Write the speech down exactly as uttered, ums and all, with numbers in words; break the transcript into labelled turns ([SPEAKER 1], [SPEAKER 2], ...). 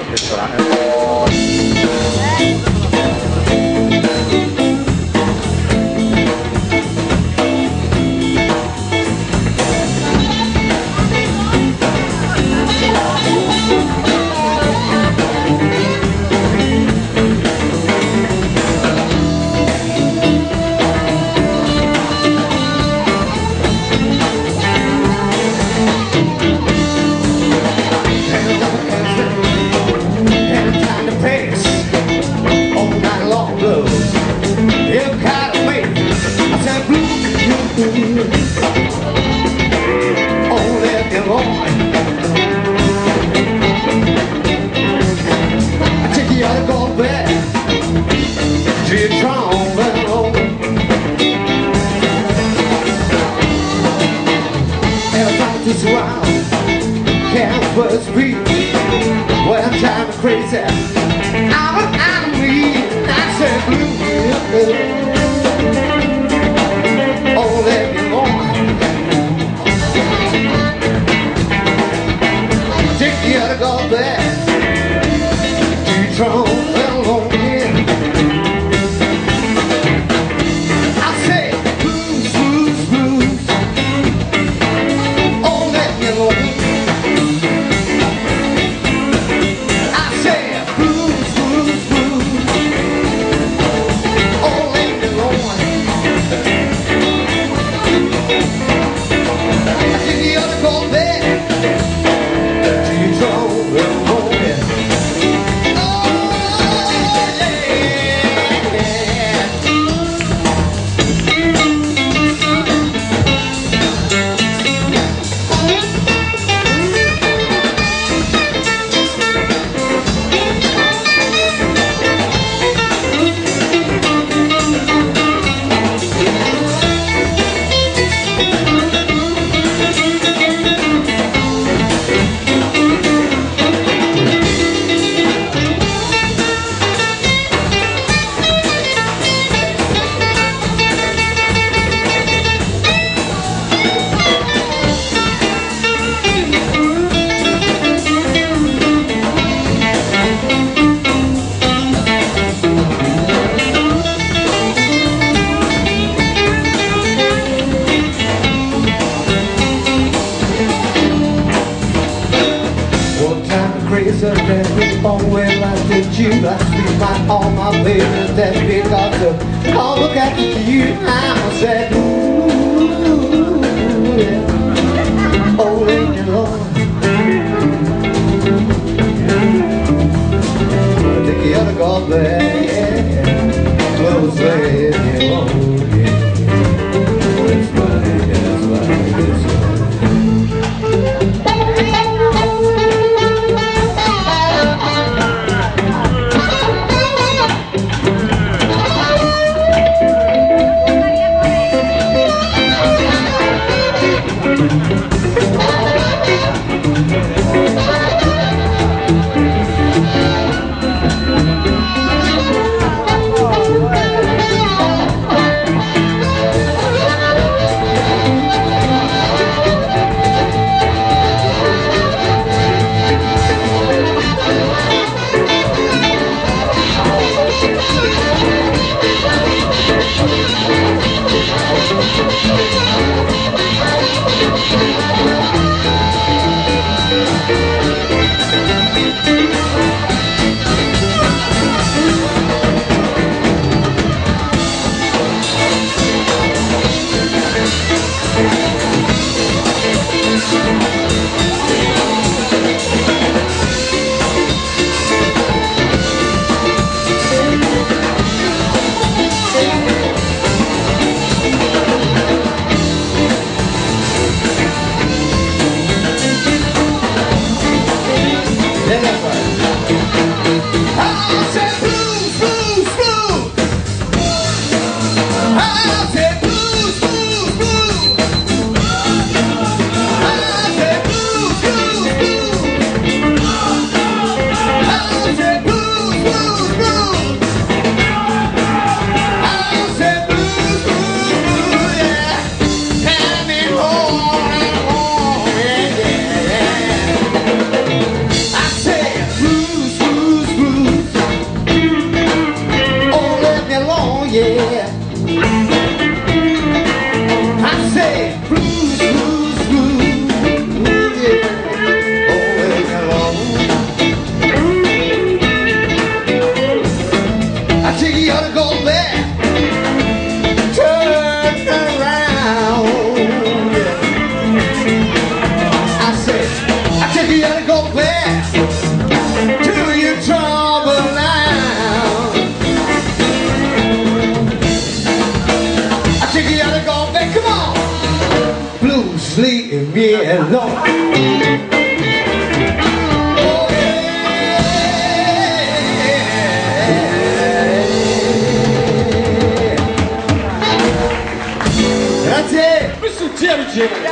[SPEAKER 1] Crazy, I'm an enemy. I said blue. Oh, let me alone. Take you to go back to Trump alone again. I said blues, blues, blues. Oh, let me alone. Oh, well, I did you, I speak my, all my babies, that's because of, oh, look at you, I'm sad, ooh, yeah. Oh, lady Lord, I think you ought to go there, yeah. Close lady Lord, yeah. Oh, it's funny, that's why it's funny. you gotta go back to your trouble now. I think you gotta go back, come on. Blues, leave me alone. Grazie!
[SPEAKER 2] Mister Gianni!